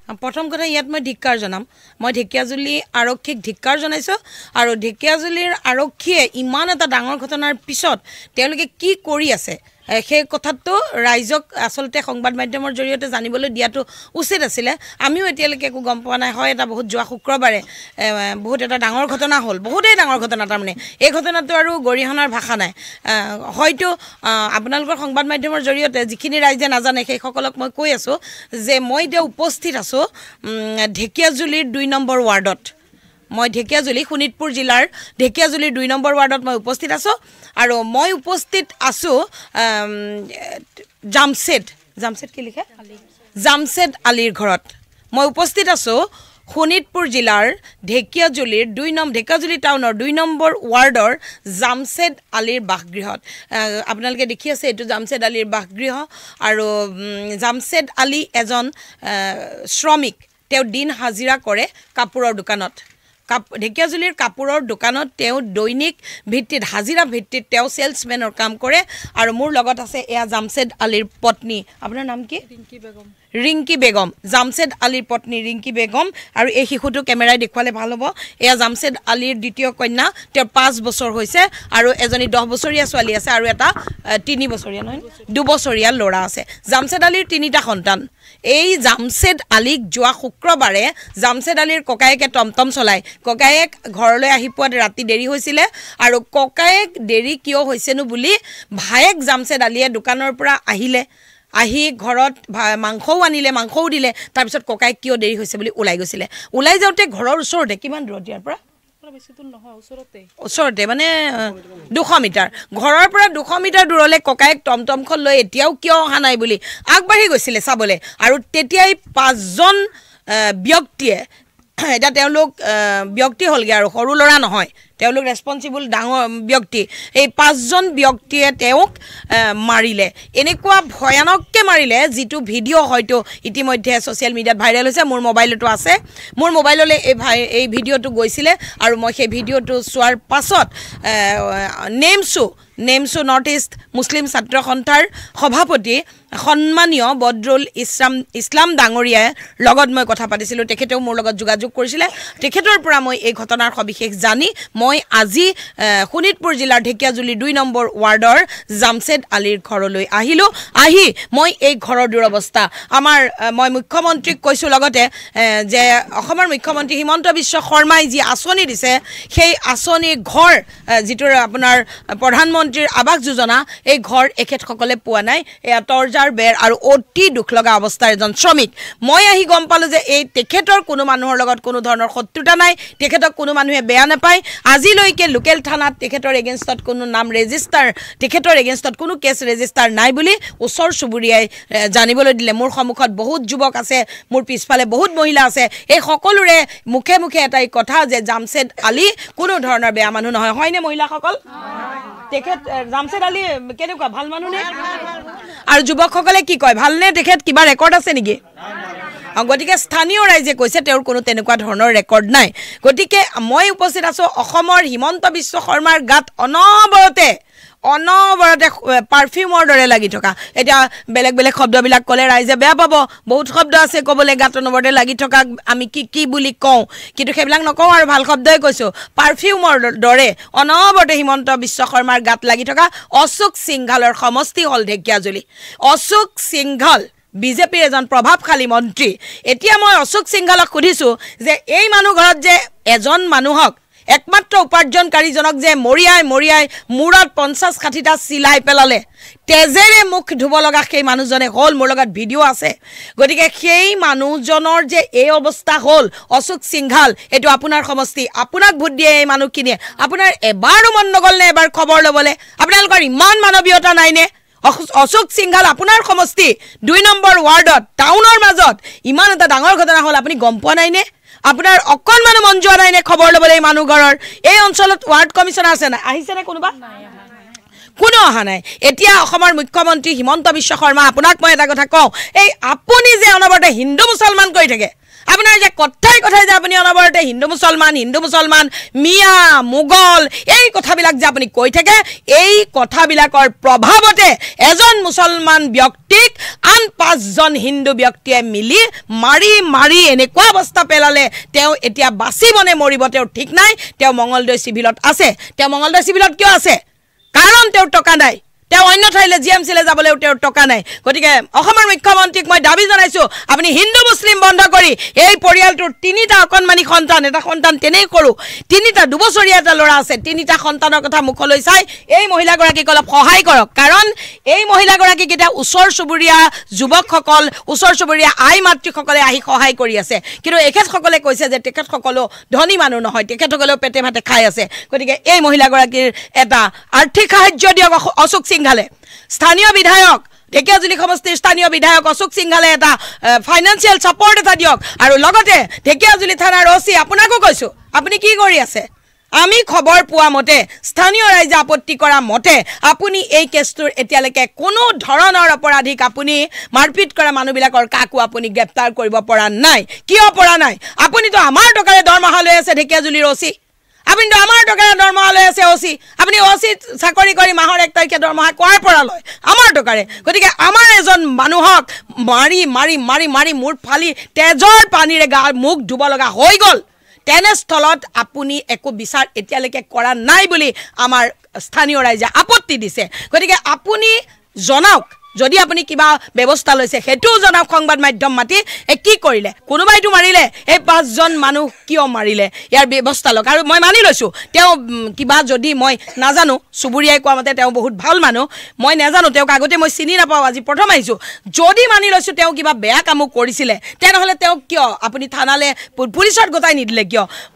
প্ৰথম কথা ইয়াত মই ধিক্কাৰ জনাম মই ঢেকিয়াজুলি আৰক্ষীক ধিক্কাৰ জনাইছো আৰু ঢেকিয়াজুলিৰ আৰক্ষীয়ে ইমান এটা ডাঙৰ ঘটনাৰ পিছত তেওঁলোকে কি কৰি আছে সেই কথাটো ৰাইজক আসলতে সংবাদ মাধ্যমৰ জৰিয়তে জানিবলৈ দিয়াটো উচিত আছিল আমিও এতিয়ালৈকে একো গম পোৱা নাই হয় এটা বহুত যোৱা শুক্ৰবাৰে বহুত এটা ডাঙৰ ঘটনা হ'ল বহুতেই ডাঙৰ ঘটনা তাৰমানে এই ঘটনাটো আৰু গৰিহণাৰ ভাষা নাই হয়তো আপোনালোকৰ সংবাদ মাধ্যমৰ জৰিয়তে যিখিনি ৰাইজে নাজানে সেইসকলক মই কৈ আছো যে মই এতিয়া উপস্থিত আছো ঢেকিয়াজুলিৰ 2 নম্বৰ ৱাৰ্ডত মই ঢেকিয়াজুলি শোণিতপুৰ জিলাৰ ঢেকিয়াজুলিৰ 2 নম্বৰ ৱাৰ্ডত মই উপস্থিত আছো আৰু মই উপস্থিত আছো জামছেদ কি লিখে জামছেদ আলীৰ ঘৰত মই উপস্থিত আছো শোণিতপুৰ জিলাৰ ঢেকিয়াজুলিৰ 2 নম্বৰ ঢেকিয়াজুলি টাউনৰ 2 নম্বৰ ৱাৰ্ডৰ জামছেদ আলীৰ বাসগৃহত আপোনালোকে দেখি আছে এটো জামছেদ আলীৰ বাসগৃহ আৰু জামছেদ আলী এজন শ্ৰমিক তেওঁ দিন হাজিৰা কৰে কাপোৰৰ দোকানত ঢেকিয়াজুলিৰ কাপোৰৰ দোকানত তেওঁ দৈনিক ভিত্তিত হাজিৰা ভিত্তিত তেওঁ সেলসম্যানৰ কাম কৰে আৰু মোৰ লগত আছে এয়া জামছেদ আলীৰ পত্নী আপোনাৰ নাম কি ৰিংকি বেগম জামছেদ আলীৰ পত্নী ৰিংকি বেগম আৰু এই শিশুটো কেমেৰাই দেখুৱালে ভাল হ'ব এয়া জামছেদ আলীৰ দ্বিতীয় কন্যা তেওঁ 5 বছৰ হৈছে আৰু এজনী 10 বছৰীয়া ছোৱালী আছে আৰু এটা 3 বছৰীয়া নহয় 2 বছৰীয়া ল'ৰা আছে জামছেদ আলীৰ 3টা সন্তান এই জামছেদ আলীক যোৱা শুক্ৰবাৰে জামছেদ আলীৰ ককায়েকে টমটম চলাই ককায়েক ঘৰলৈ আহি পোৱাত ৰাতি দেৰি হৈছিল আৰু ককায়েক দেৰি কিয় হৈছেনো বুলি ভায়েক জামছেদ আলীয়ে দোকানৰ পৰা আহিলে আহি ঘৰত মাংসও আনিলে মাংসও দিলে তাৰ পিছত ককায়েক কিয় দেৰি হৈছে বুলি ওলাই গৈছিল ওলাই যাওঁতে ঘৰৰ ওচৰতে কিমান দূৰত ইয়াৰ পৰা বেছি দূৰ নহয় ওচৰতে মানে 200 মিটাৰ ঘৰৰ পৰা 200 মিটাৰ দূৰলৈ ককায়েক টমটমখন লৈ এতিয়াও কিয় অহা নাই বুলি আগবাঢ়ি গৈছিল চাবলৈ আৰু তেতিয়াই 5জন ব্যক্তিয়ে এটা তেওঁলোক ব্যক্তি হলগে আৰু সৰু লৰা নহয় তেওঁলোক ৰেসপন্সিবল ডাঙৰ ব্যক্তি এই 5জন ব্যক্তিয়ে তেওঁক মাৰিলে এনেকুৱা ভয়ানককে মাৰিলে যেটো ভিডিও হয়তো ইতিমধ্যে সোশ্যাল মিডিয়াত ভাইৰাল হৈছে মোৰ মোবাইলটো আছে মোৰ মোবাইললৈ এই ভিডিওটো গৈছিল আৰু মই সেই ভিডিওটো চোৱাৰ পাছত নেমসু নৰ্থ ইষ্ট মুছলিম ছাত্ৰ সন্থাৰ সভাপতি সন্মানীয় বদৰুল ইছলাম ডাঙৰীয়াৰ লগত মই কথা পাতিছিলো তেখেতেও মোৰ লগত যোগাযোগ কৰিছিল তেখেতৰ পৰা মই এই ঘটনাৰ সবিশেষ জানি মই আজি শোণিতপুৰ জিলাৰ ঢেকিয়াজুলি 2 নম্বৰ ৱাৰ্ডৰ জামছেদ আলীৰ ঘৰলৈ আহিলো আহি মই এই ঘৰৰ দুৰৱস্থা আমাৰ মই মুখ্যমন্ত্ৰীক কৈছো লগতে যে অসমৰ মুখ্যমন্ত্ৰী হিমন্ত বিশ্ব শৰ্মাই যি আঁচনি দিছে সেই আঁচনি ঘৰ যিটোৰ আপোনাৰ প্ৰধানমন্ত্ৰীৰ আৱাস যোজনা এই ঘৰ এখেতসকলে পোৱা নাই এয়া তৰজাৰ বেৰ আৰু অতি দুখ লগা অৱস্থাৰ এজন শ্ৰমিক মই আহি গম পালো যে এই তেখেতৰ কোনো মানুহৰ লগত কোনো ধৰণৰ শত্ৰুতা নাই তেখেতক কোনো মানুহে বেয়া নাপায় আজিলৈকে লোকেল থানাত তেখেতৰ এগেইনষ্টত কোনো নাম ৰেজিষ্টাৰ তেখেতৰ এগেইনষ্টত কোনো কেছ ৰেজিষ্টাৰ নাই বুলি ওচৰ চুবুৰীয়াই জানিবলৈ দিলে মোৰ সন্মুখত বহুত যুৱক আছে মোৰ পিছফালে বহুত মহিলা আছে এই সকলোৰে মুখে মুখে এটাই কথা যে জামছেদ আলী কোনো ধৰণৰ বেয়া মানুহ নহয় হয়নে মহিলাসকল তেখেত জামছেদ আলী কেনেকুৱা ভাল মানুহ নে আৰু যুৱকসকলে কি কয় ভাল নে তেখেত কিবা ৰেকৰ্ড আছে নেকি গতিকে স্থানীয় ৰাইজে কৈছে তেওঁৰ কোনো তেনেকুৱা ধৰণৰ ৰেকৰ্ড নাই গতিকে মই উপস্থিত আছো অসমৰ হিমন্ত বিশ্ব শৰ্মাৰ গাত অনবৰতে পাৰফিউমৰ দৰে লাগি থকা এটা বেলেগ বেলেগ শব্দবিলাক কলে ৰাইজে বেয়া পাব বহুত শব্দ আছে কবলে গাত অনবৰতে লাগি থকা আমি কি বুলি কওঁ কিন্তু সেইবিলাক নকওঁ আৰু ভাল শব্দই কৈছো পাৰফিউমৰ দৰে অনবৰতে হিমন্ত বিশ্ব শৰ্মাৰ গাত লাগি থকা অশোক সিংঘালৰ সমষ্টি হল ঢেকিয়াজুলি অশোক সিংঘাল বিজেপিৰ এজন প্ৰভাৱশালী মন্ত্ৰী এতিয়া মই অশোক সিংঘালক সুধিছো যে এই মানুহ ঘৰত যে এজন মানুহক একমাত্ৰ উপাৰ্জনকাৰীজনক যে মৰিয়াই মূৰত 50-60টা চিলাই পেলালে তেজেৰে মুখ ধুব লগা সেই মানুহজনে হল মোৰ লগত ভিডিও আছে গতিকে সেই মানুহজনৰ যে এই অৱস্থা হল অশোক সিংঘাল এটো আপোনাৰ সমষ্টি আপোনাক ভোট দিয়ে এই মানুহখিনিয়ে আপোনাৰ এবাৰো মন নগল নে এবাৰ খবৰ লবলে আপোনালোকৰ ইমান মানৱীয়তা নাই নে অশোক সিংঘাল আপোনাৰ সমষ্টি 2 নম্বৰ ৱাৰ্ডত টাউনৰ মাজত ইমান এটা ডাঙৰ ঘটনা হল আপুনি গম পোৱা নাই নে আপোনাৰ অকনমান মন যোৱা নাই নে খবৰ লবলৈ মানুহ ঘৰৰ এই অঞ্চলত ৱাৰ্ড কমিশনাৰ আছে না আহিছে নে কোনোবা কোনো অহা নাই এতিয়া অসমৰ মুখ্যমন্ত্ৰী হিমন্ত বিশ্ব শৰ্মা আপোনাক মই এটা কথা কওঁ এই আপুনি যে অনবৰতে হিন্দু মুছলমান কৈ থাকে আপোনাৰ যে কথাই যে আপুনি অনবৰতে হিন্দু মুছলমান মিয়া মোগল এই কথাবিলাক যে আপুনি কৈ থাকে এই কথাবিলাকৰ প্ৰভাৱতে এজন মুছলমান ব্যক্তিক আন 5 জন হিন্দু ব্যক্তিয়ে মিলি মাৰি এনেকুৱা অৱস্থা পেলালে তেওঁ এতিয়া বাচিবনে মৰিব তেওঁ ঠিক নাই তেওঁ মঙ্গলদৈ চিভিলত আছে তেওঁ মঙ্গলদৈ চিভিলত কিয় আছে কাৰণ তেওঁ টকা নাই তেওঁ অন্য ঠাইলে জিএমচিলে যাবলৈ তেওঁৰ টকা নাই গতিকে অসমৰ মুখ্যমন্ত্ৰীক মই দাবী জনাইছো আপুনি হিন্দু মুছলিম বন্ধ কৰি এই পৰিয়ালটোৰ 3টা অকণমানি সন্তান এটা সন্তান তেনেই কৰো 3টা দুবছৰীয়া এটা ল'ৰা আছে 3টা সন্তানৰ কথা মুখলৈ চাই এই মহিলাগৰাকীক অলপ সহায় কৰক কাৰণ এই মহিলাগৰাকীক এটা ওচৰ চুবুৰীয়া যুৱকসকল ওচৰ চুবুৰীয়া আই মাতৃসকলে আহি সহায় কৰি আছে কিন্তু এখেতসকলে কৈছে যে তেখেতসকলো ধনী মানুহ নহয় তেখেতসকলেও পেটে ভাতে খাই আছে গতিকে এই মহিলাগৰাকীৰ এটা আৰ্থিক সাহায্য দিয়ক অশোক সিংঘালে স্থানীয় বিধায়ক ঢেকিয়াজুলি সমষ্টিৰ স্থানীয় বিধায়ক অশোক সিংঘালে এটা ফাইনান্সিয়েল সাপোৰ্ট এটা দিয়ক আৰু লগতে ঢেকিয়াজুলি থানাৰ ওসি আপোনাকো কৈছো আপুনি কি কৰি আছে আমি খবৰ পোৱা মতে স্থানীয় ৰাইজে আপত্তি কৰা মতে আপুনি এই কেছটোৰ এতিয়ালৈকে কোনো ধৰণৰ অপৰাধীক আপুনি মাৰপিট কৰা মানুহবিলাকৰ কাকো আপুনি গ্ৰেপ্তাৰ কৰিব পৰা নাই কিয় পৰা নাই আপুনিতো আমাৰ টকাৰে দৰমহা লৈ আছে ঢেকিয়াজুলিৰ ওসি আপুনি তো আমাৰ টকাৰে দৰমহা লৈ আছে ওসি আপুনি ওসি চাকৰি কৰি মাহৰ 1 তাৰিখে দৰমহা কোৱাৰ পৰা লয় আমাৰ টকাৰে গতিকে আমাৰ এজন মানুহক মাৰি মূৰ ফালি তেজৰ পানীৰে গা মুখ ধুব লগা হৈ গ'ল তেনেস্থলত আপুনি একো বিচাৰ এতিয়ালৈকে কৰা নাই বুলি আমাৰ স্থানীয় ৰাইজে আপত্তি দিছে গতিকে আপুনি জনাওক যদি আপুনি কিবা ব্যৱস্থা লৈছে হেতু জনাওক সংবাদ মাধ্যম মাতি কি কৰিলে কোনোবাইটো মাৰিলে এই 5 জন মানুহ কিয় মাৰিলে ইয়াৰ ব্যৱস্থা লওক আৰু মই মানি লৈছো তেওঁ কিবা যদি মই নাজানো সুবুৰীয়াই কোৱা মতে তেওঁ বহুত ভাল মানুহ মই নাজানো তেওঁক আগতে মই চিনি নাপাও আজি প্ৰথম আহিছো যদি মানি লৈছো তেওঁ কিবা বেয়া কাম কৰিছিলে তেনেহলে তেওঁ কিয় আপুনি থানালে পুলিচত গতাই নিদিলে কিয়